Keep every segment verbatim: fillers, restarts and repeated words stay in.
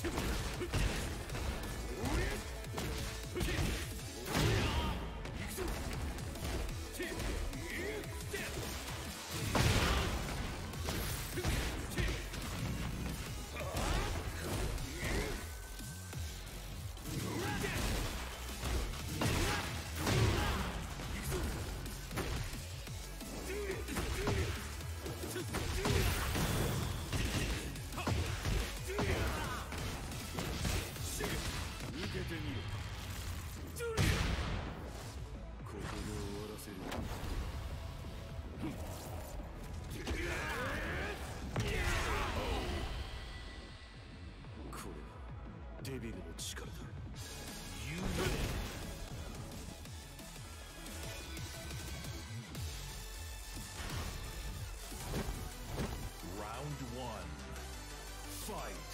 デビルの力だ。Round one. Fight.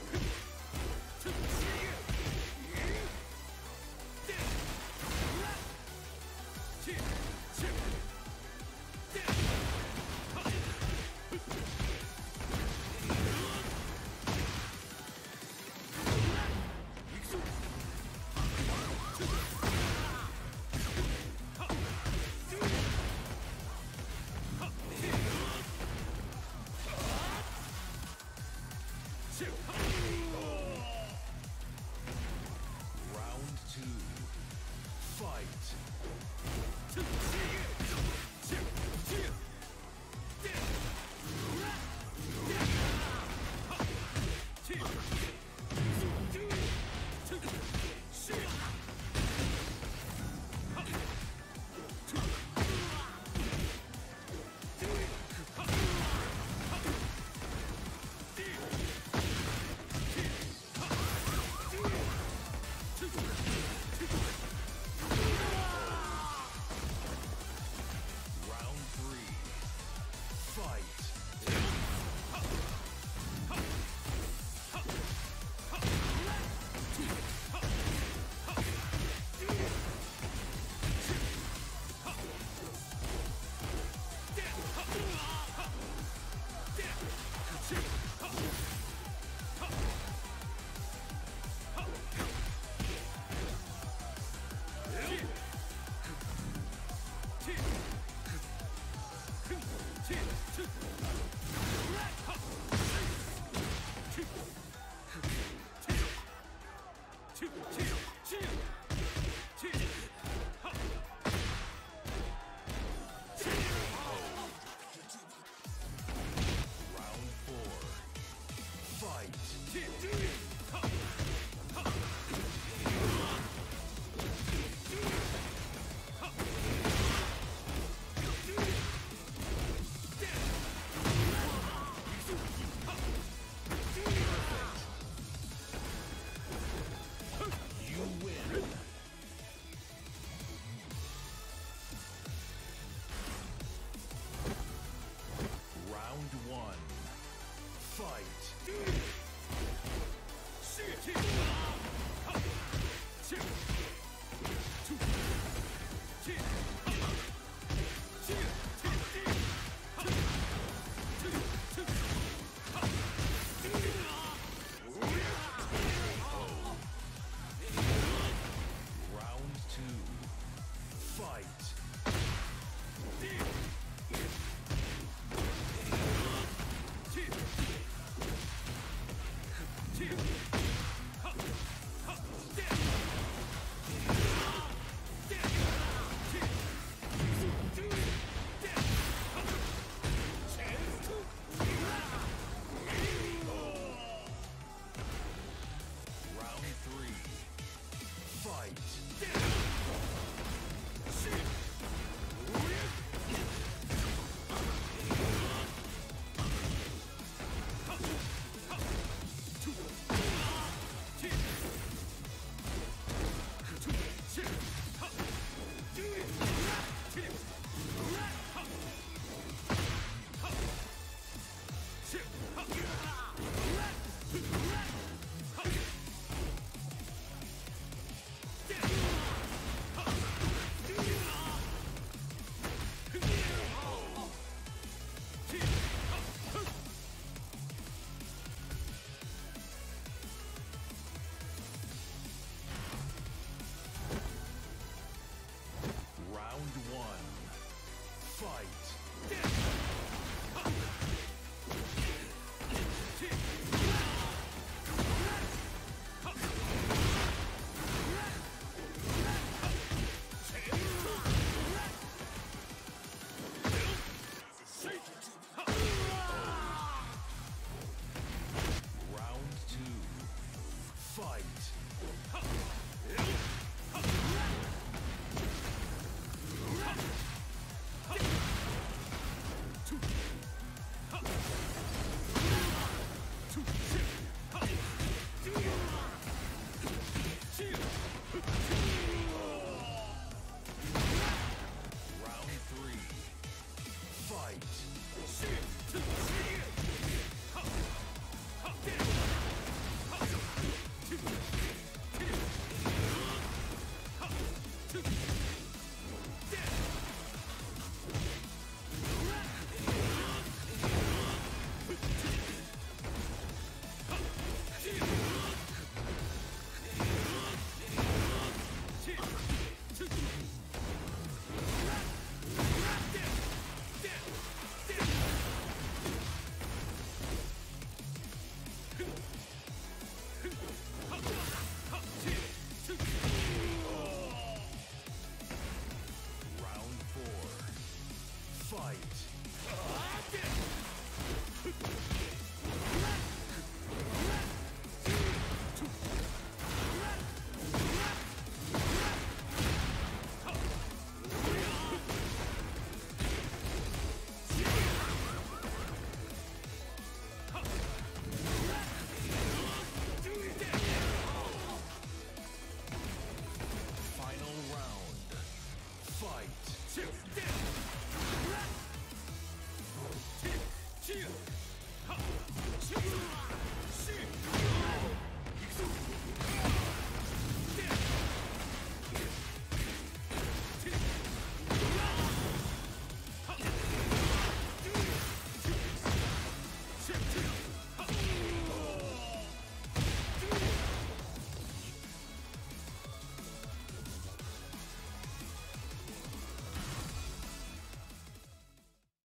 Round two. Fight. Round three. Fight.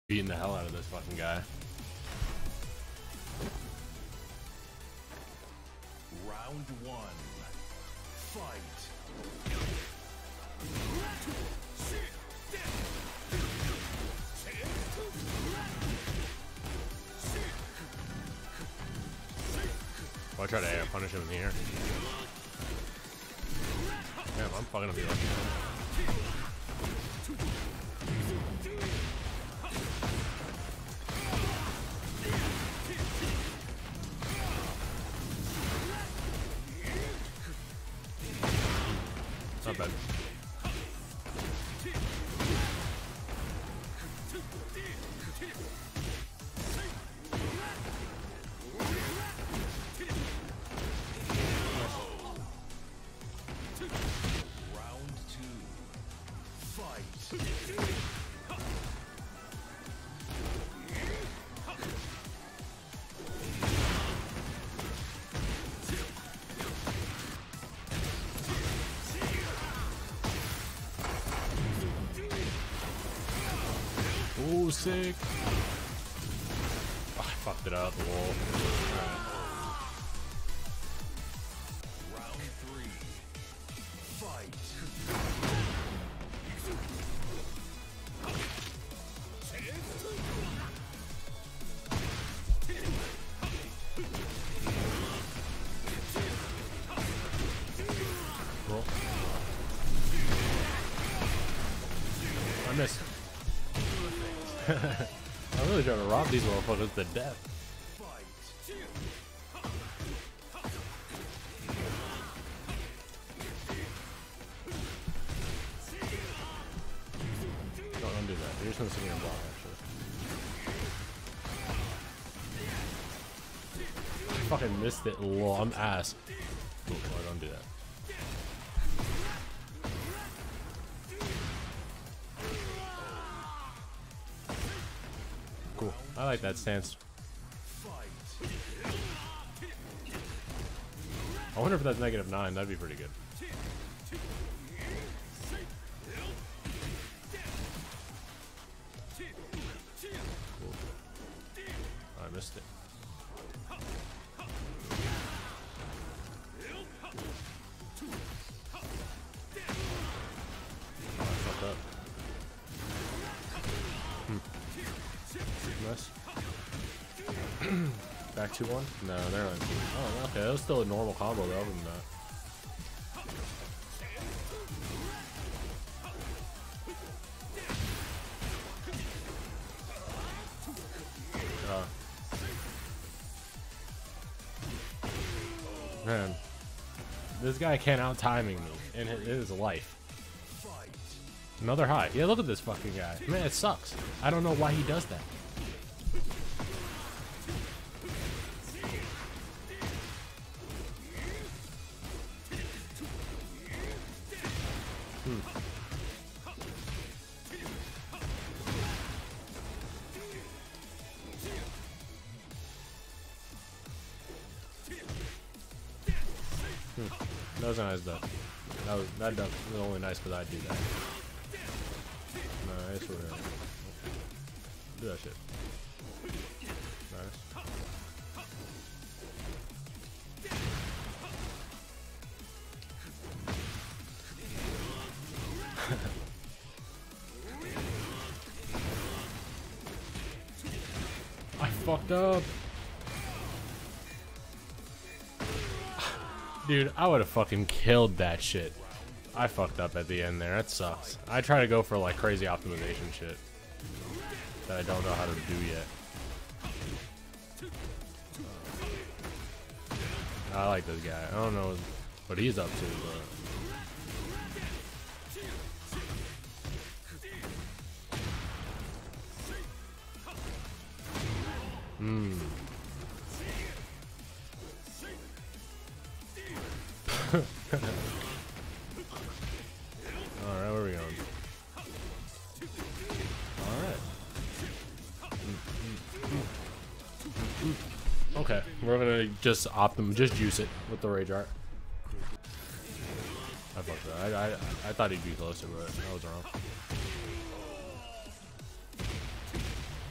Beating the hell out of this fucking guy. Round one. Fight. I'll try to air punish him in here. Damn, I'm fucking gonna be lucky. Not bad. Round two. Fight. Ooh, sick. Oh, I fucked it up. Lol. Right. Round three. Fight. Cool. I missed. I'm really trying to rob these motherfuckers to death. No, don't do that. You're just gonna sit here and block, actually. I fucking missed it. Lol, I'm ass. Ooh, oh, don't do that. Cool. I like that stance. I wonder if that's negative nine. That'd be pretty good. Cool. Oh, I missed it. Oh, I fucked up. Hmm. Nice. Back two one? No, they're on two. Oh, okay. That was still a normal combo though, other than that. Uh, man, this guy can't out timing me in his life. Another high. Yeah, look at this fucking guy. Man, it sucks. I don't know why he does that. Hmm. Hmm. That was a nice duck. That was that duck was only nice because I do that. Nice, we're gonna do that shit. Nice. I fucked up. Dude, I would have fucking killed that shit. I fucked up at the end there. That sucks. I try to go for like crazy optimization shit that I don't know how to do yet. I like this guy. I don't know what he's up to, but hmm. Alright, where are we going? Alright. Okay, we're gonna just optim, just juice it with the rage art. I fucked that. I, I, I thought he'd be closer, but I was wrong.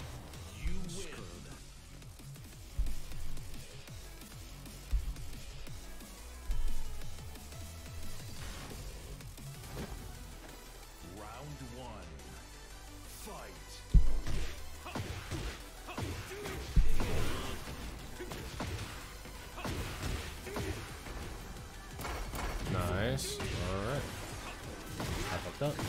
Nice. Alright. I fucked up.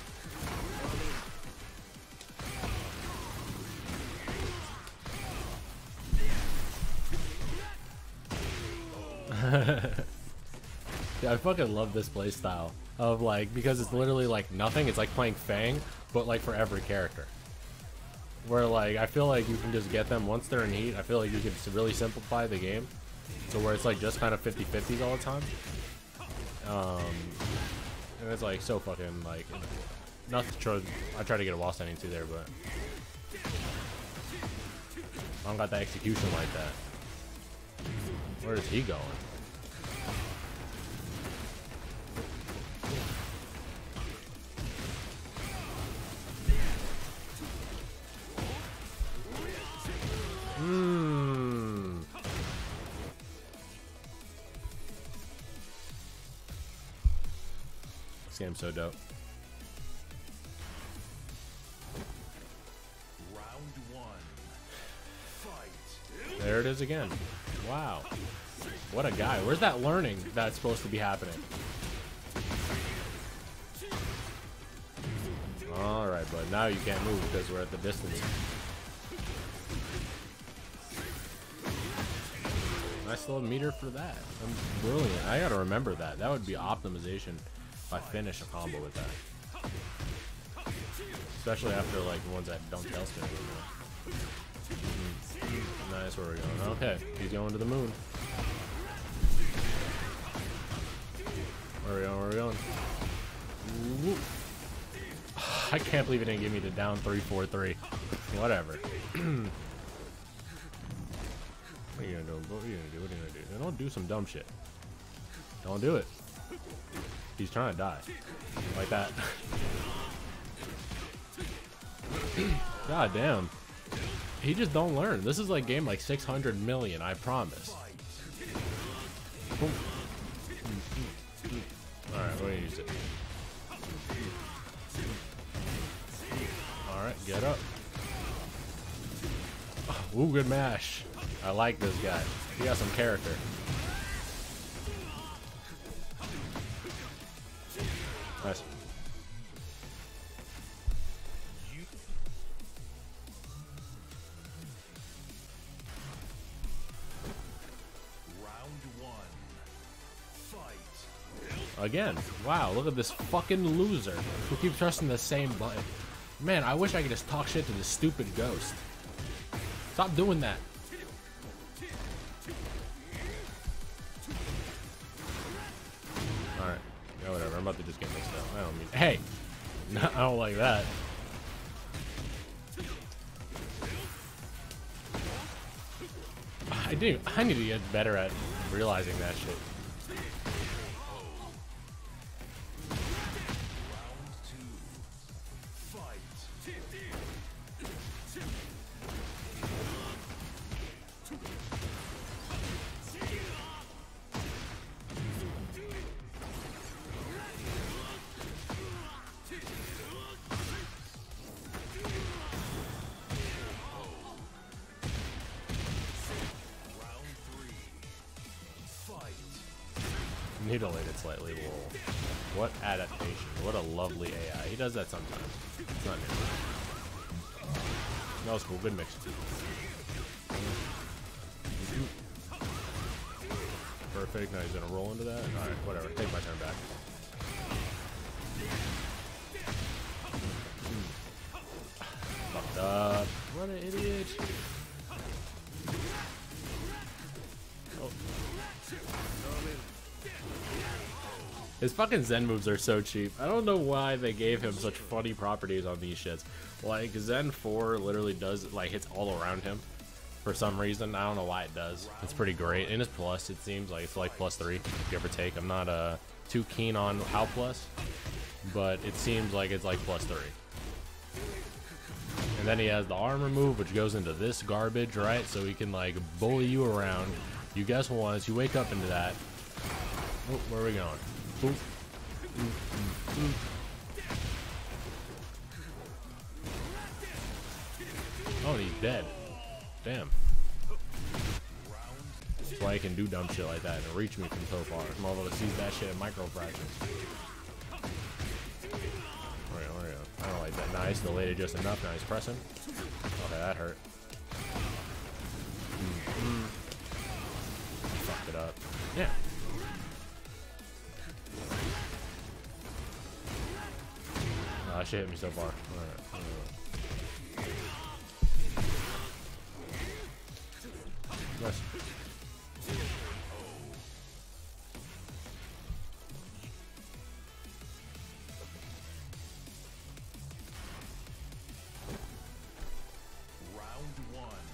Yeah, I fucking love this play style of like, because it's literally like nothing. It's like playing Fang, but like for every character. Where like I feel like you can just get them once they're in heat. I feel like you can really simplify the game, so where it's like just kind of fifty fifties all the time. Um, and it's like so fucking like not to try. I try to get a wall standing too there, but I don't got that execution like that. Where is he going? Hmm. This game's so dope. Round one. Fight. There it is again. Wow. What a guy. Where's that learning that's supposed to be happening? Alright, but now you can't move because we're at the distance. Nice little meter for that. I'm brilliant. I gotta remember that. That would be optimization if I finish a combo with that. Especially after like the ones that don't tailspin anymore. Mm-hmm. Nice, where we're going. Okay, he's going to the moon. Where are we going? Where are we going? Woo. I can't believe it didn't give me the down three four three. Whatever. What are you gonna do? What are you gonna do? What are you gonna do? Don't do some dumb shit. Don't do it. He's trying to die. Like that. God damn. He just don't learn. This is like game like six hundred million, I promise. Alright, we're gonna use it. Alright, get up. Ooh, good mash. I like this guy. He got some character. Nice. Round one. Fight. Again. Wow, look at this fucking loser who keeps pressing the same button. Man, I wish I could just talk shit to this stupid ghost. Stop doing that. Alright. Yeah, whatever. I'm about to just get mixed up. I don't mean. Hey! No, I don't like that. I do. I need to get better at realizing that shit. Mutilated slightly. Lol. What adaptation? What a lovely A I. He does that sometimes. It's not new. That was cool. Good mix. Perfect. Now he's gonna roll into that. Alright, whatever. Take my turn back. Fucked up. What an idiot. Oh. His fucking Zen moves are so cheap. I don't know why they gave him such funny properties on these shits. Like, Zen four literally does, like, hits all around him for some reason. I don't know why it does. It's pretty great. And it's plus, it seems like it's like plus three, give or take. I'm not uh, too keen on how plus, but it seems like it's like plus three. And then he has the armor move, which goes into this garbage, right? So he can, like, bully you around. You guess once, you wake up into that. Oh, where are we going? Boop. Mm, mm, mm. Oh, he's dead. Damn. why he can do dumb shit like that and reach me from so far. Motherfucker sees that shit in micro fractions. There we go, there we go. I don't like that. Nice, delayed it just enough. Nice pressing. Okay, that hurt. Mm-hmm. Fucked it up. Yeah. Oh, that shit hit me so far. Alright. Nice. Round one.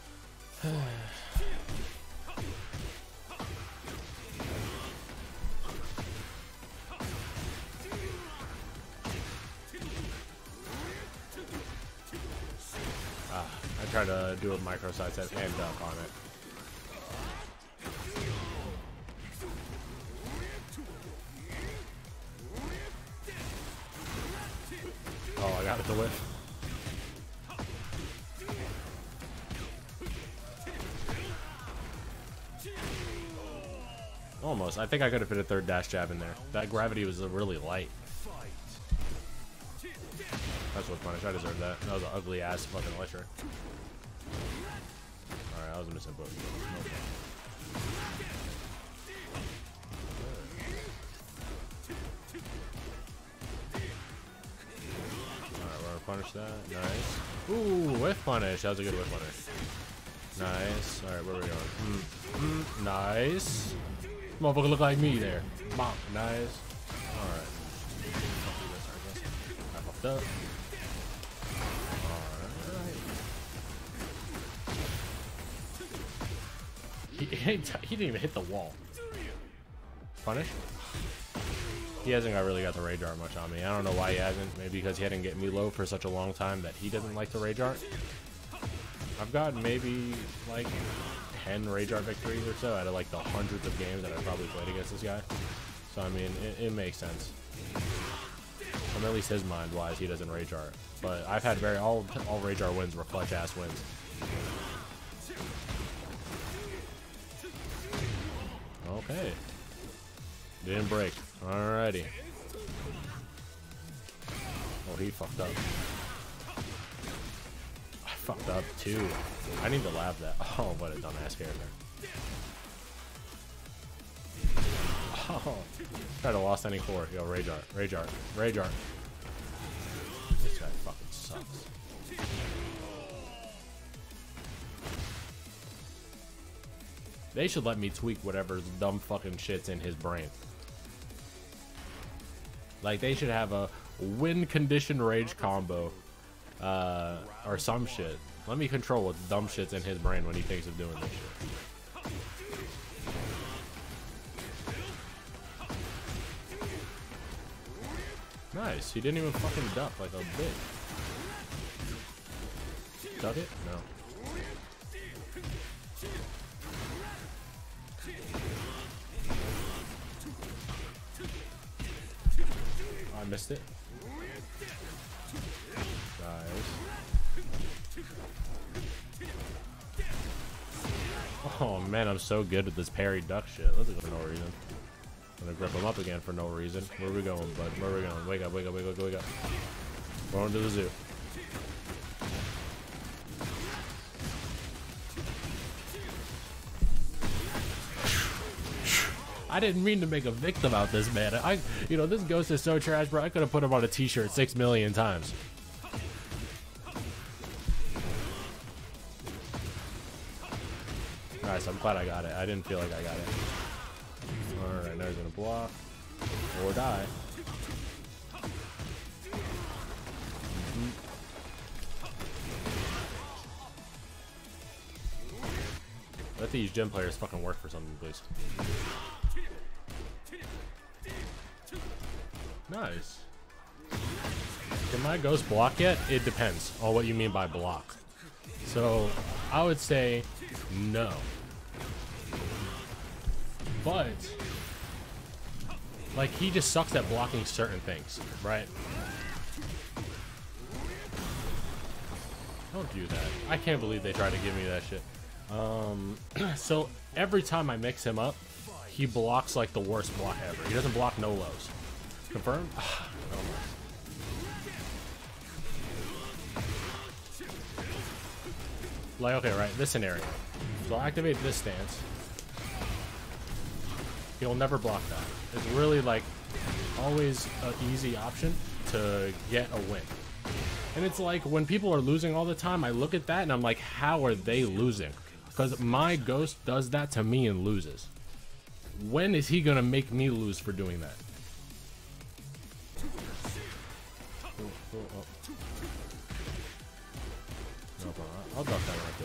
Ah, I tried to do a micro side step and duck on it. Oh, I got it to whiff. Almost. I think I could have fit a third dash jab in there. That gravity was really light. That's what punish. I deserved that. That was an ugly ass fucking electric. Alright, I was missing both. Nope. Alright, we're gonna punish that. Nice. Ooh, whiff punish. That was a good whiff punish. Nice. Alright, where are we going? Mm, mm, nice. Motherfucker look like me there. Bonk. Nice. Alright. I fucked up. He, he didn't even hit the wall. Punish? He hasn't got really got the rage art much on me. I don't know why he hasn't. Maybe because he hadn't get me low for such a long time that he doesn't like the rage art. I've got maybe like ten rage art victories or so out of like the hundreds of games that I probably played against this guy. So I mean, it, it makes sense. From at least his mind wise, he doesn't rage art. But I've had very all all rage art wins were clutch ass wins. Okay. Didn't break. Alrighty. Oh, he fucked up. I fucked up too. I need to laugh that. Oh, what a dumbass character. Oh. Try to lost any four. Yo, rage art. Rage art. Rage art. This guy fucking sucks. They should let me tweak whatever dumb fucking shit's in his brain. Like, they should have a win condition rage combo. Uh, or some shit. Let me control what dumb shit's in his brain when he thinks of doing this shit. Nice. He didn't even fucking duck like a bitch. Duck it? No. I missed it. Nice. Oh man, I'm so good at this parry duck shit. Let's go for no reason. I'm gonna grip him up again for no reason. Where are we going, bud? Where are we going? Wake up, wake up, wake up, wake up. Going to the zoo. I didn't mean to make a victim out this man. I, you know, this ghost is so trash, bro. I could have put him on a t-shirt six million times. Nice, I'm glad I got it. I didn't feel like I got it. Alright, now he's gonna block. Or die. Mm-hmm. Let these gym players fucking work for something, please. Nice. Can my ghost block yet? It depends on what you mean by block. So, I would say no. But, like, he just sucks at blocking certain things, right? Don't do that. I can't believe they tried to give me that shit. Um, so every time I mix him up, he blocks like the worst block ever. He doesn't block no lows. Confirmed? Like, okay, right, this scenario. So I'll activate this stance. He'll never block that. It's really like always an easy option to get a win. And it's like when people are losing all the time, I look at that and I'm like, how are they losing? Because my ghost does that to me and loses. When is he gonna make me lose for doing that? Oh, oh, oh. No problem. I'll drop that when I feel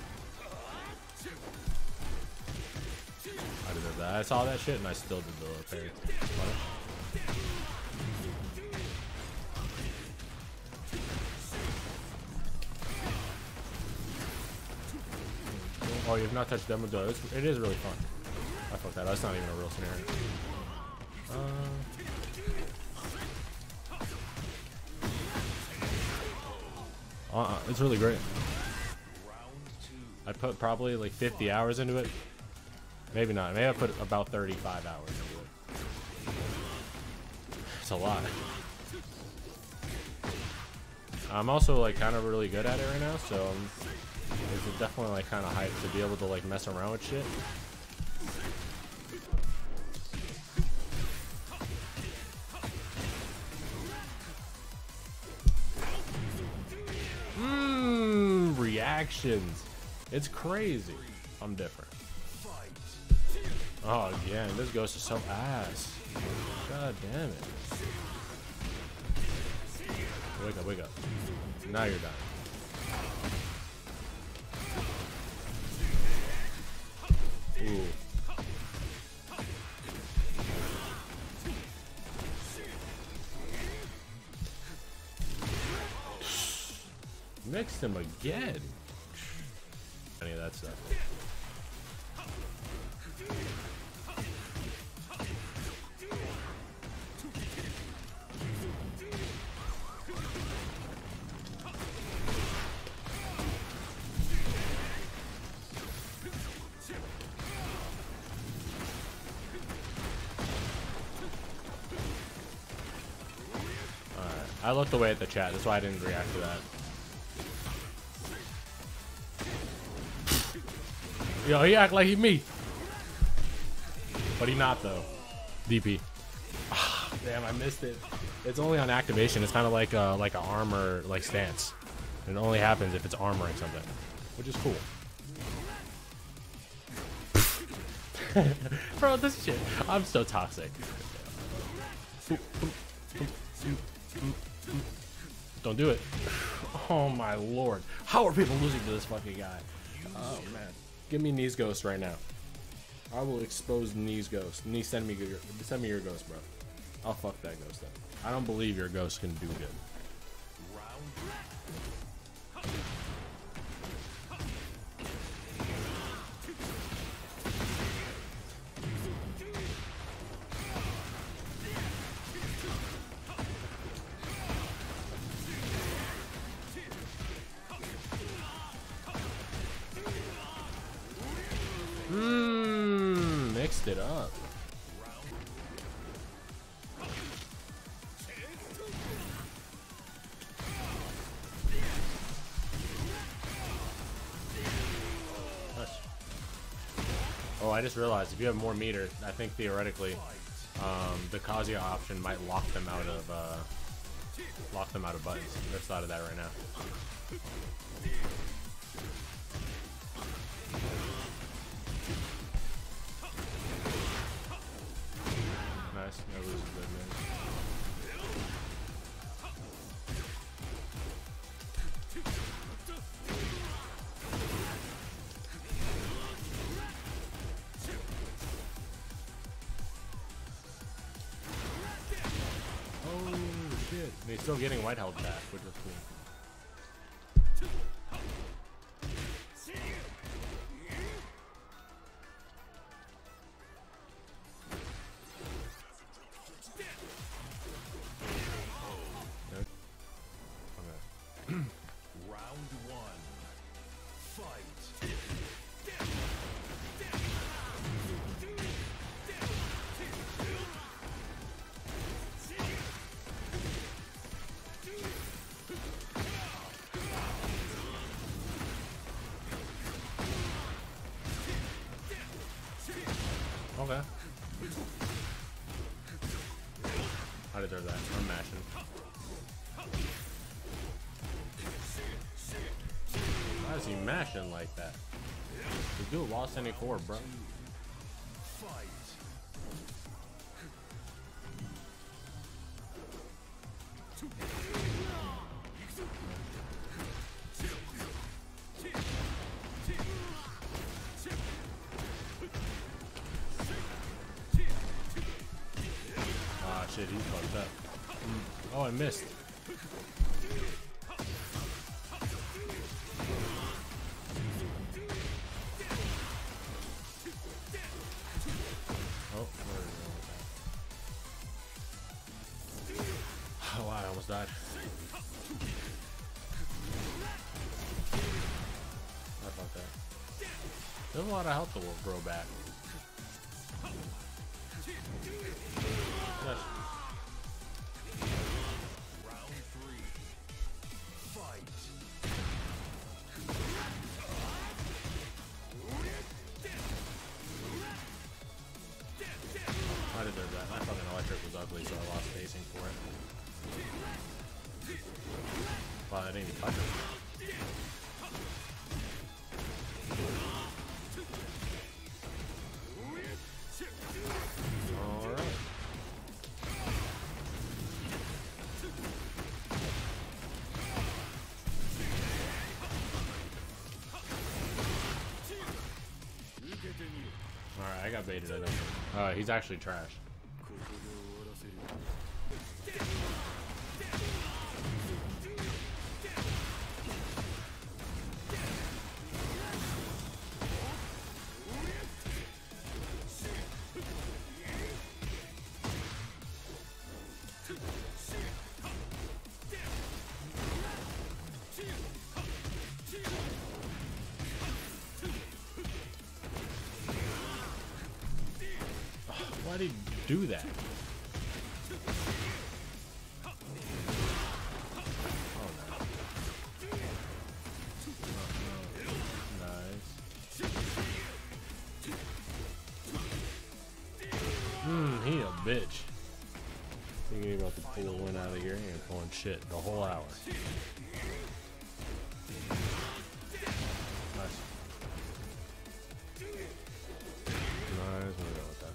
like it. I deserve that. I saw that shit and I still did the parry. Oh, you have not touched demo though. It's, it is really fun. I fucked that. That's not even a real scenario. Uh, uh, it's really great. I put probably like fifty hours into it. Maybe not. Maybe I put about thirty-five hours into it. It's a lot. I'm also like kind of really good at it right now, so um, it's definitely like kind of hype to be able to like mess around with shit. Mmm, reactions. It's crazy. I'm different. Oh, again, this ghost is so ass. God damn it. Wake up, wake up. Now you're done. Ooh. Mixed him again. Any of that stuff. I looked away at the chat, that's why I didn't react to that. Yo, he act like he me. But he not though. D P. Ah, damn, I missed it. It's only on activation. It's kind of like a, like an armor like stance. It only happens if it's armoring something, which is cool. Bro, this shit. I'm so toxic. Don't do it. Oh my lord. How are people losing to this fucking guy? Oh man. Give me Knees Ghost right now. I will expose Knees Ghost. Knee, send me your, send me your ghost, bro. I'll fuck that ghost up. I don't believe your ghost can do good. Mmm, mixed it up. Oh, I just realized if you have more meter, I think theoretically, um, the Kazuya option might lock them out of uh, lock them out of buttons. I just thought of that right now. Nice. No losing good, man. Oh shit! And he's still getting white health back, which is cool. Okay. I deserve that. I'm mashing. Why is he mashing like that? The dude lost any core, bro. Ah, shit, he's fucked up. Mm. Oh, I missed. Oh, where is it? Oh, wow, I almost died. How about that? There's a lot of health to grow back. Yes. Round three. Fight. I deserve that. My fucking electric was ugly, so I lost spacing for it. Wow, I didn't even touch it. Alright. Alright, I got baited, I know. Uh, he's actually trash. Why did he do that? Oh no. Nice. Hmm, he a bitch. Thinking about to pull a win out of here, he ain't pulling shit the whole hour. Nice. Nice, we'll go with that.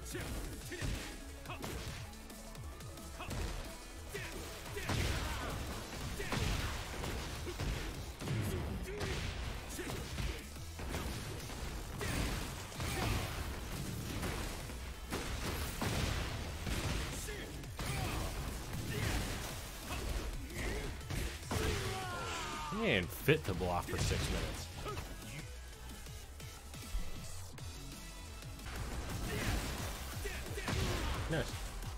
He ain't fit to block for six minutes. Nice.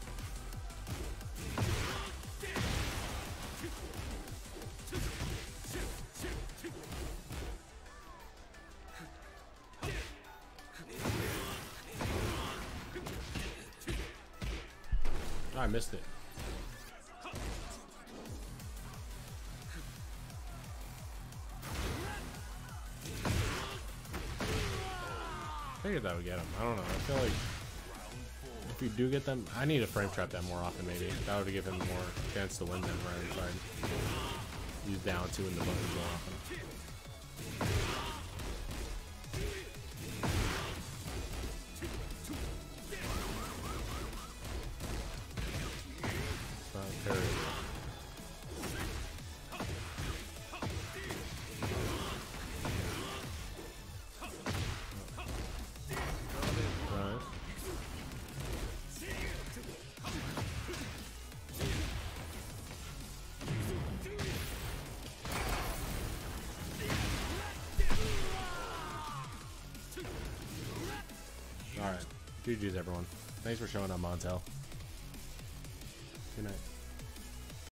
I missed it. I figured that would get him. I don't know. I feel like if you do get them, I need to frame trap them more often. Maybe that would give him more chance to win them. Right, if I use down two in the buttons more often. It's not terrible. Alright. G G's everyone. Thanks for showing up, Montel. Good night.